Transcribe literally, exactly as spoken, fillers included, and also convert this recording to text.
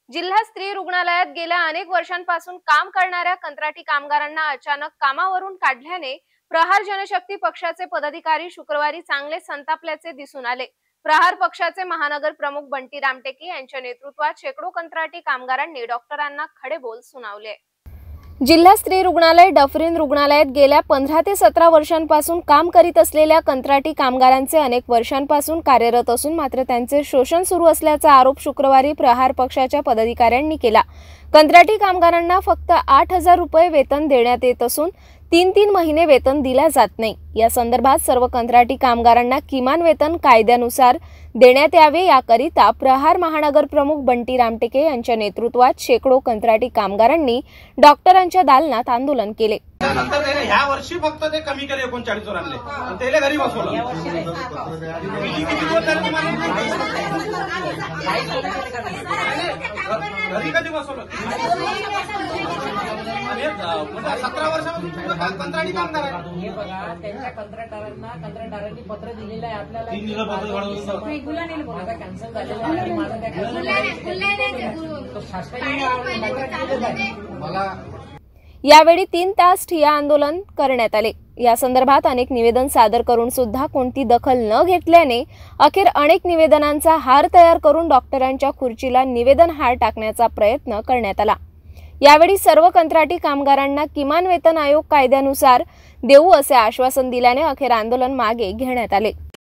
जिल्हा स्त्री रुग्णालयात गेल्या अनेक वर्षांपासून काम करणाऱ्या कंत्राटी कामगारांना अचानक कामावरून काढल्याने प्रहार जनशक्ती पक्षाचे पदाधिकारी शुक्रवारी चांगले संतापल्याचे दिसून आले। प्रहार पक्षाचे महानगर प्रमुख बंटी रामटेके यांच्या नेतृत्वात शेकडो कंत्राटी कामगारांनी डॉक्टरांना खडे बोल सुनावले। जिल्हा स्त्री रुग्णालय डफरीन रुग्णालयात गेल्या पंधरा ते सतरा वर्षांपासून काम करीत असलेल्या कंत्राटी कामगारांचे अनेक वर्षांपासून कार्यरत असून मात्र त्यांचे शोषण सुरू असल्याचा आरोप शुक्रवारी प्रहार पक्षाच्या पदाधिकाऱ्यांनी केला। कंत्राटी कामगारांना फक्त आठ हजार रुपये वेतन देण्यात येत असून तीन तीन महिने वेतन दिले जात नाही। या संदर्भात सर्व कंत्राटी कामगारांना किमान वेतन कायद्यानुसार देण्यात यावे याकरिता प्रहार महानगर प्रमुख बंटी रामटेके यांच्या नेतृत्वात शेकडो कंत्राटी कामगारांनी डॉक्टरांच्या दालनात आंदोलन केले। त्यानंतर त्याने ह्या वर्षी फक्त ते कमी केले एकोणचाळीस वर आणले आणि त्याला घरी बसवलं। घरी कधी बसवलं? सतरा वर्षापासून कंत्राटी कामगार आहे। हे बघा, त्यांच्या कंत्राटदारांना कंत्राटदारांनी पत्र दिलेलं आहे आपल्याला। माझा कॅन्सल झालेला आहे, माझा त्या मला यावेळी तीन तास ठिय्या आंदोलन करण्यात आले। या संदर्भात अनेक निवेदन सादर करून सुद्धा कोणती दखल न घेतल्याने अखेर अनेक निवेदनांचा हार तयार करून डॉक्टरांच्या खुर्चीला निवेदन हार टाकण्याचा प्रयत्न करण्यात आला। यावेळी सर्व कंत्राटी कामगारांना किमान वेतन आयोग कायद्यानुसार देऊ असे आश्वासन दिल्याने अखेर आंदोलन मागे घेण्यात आले।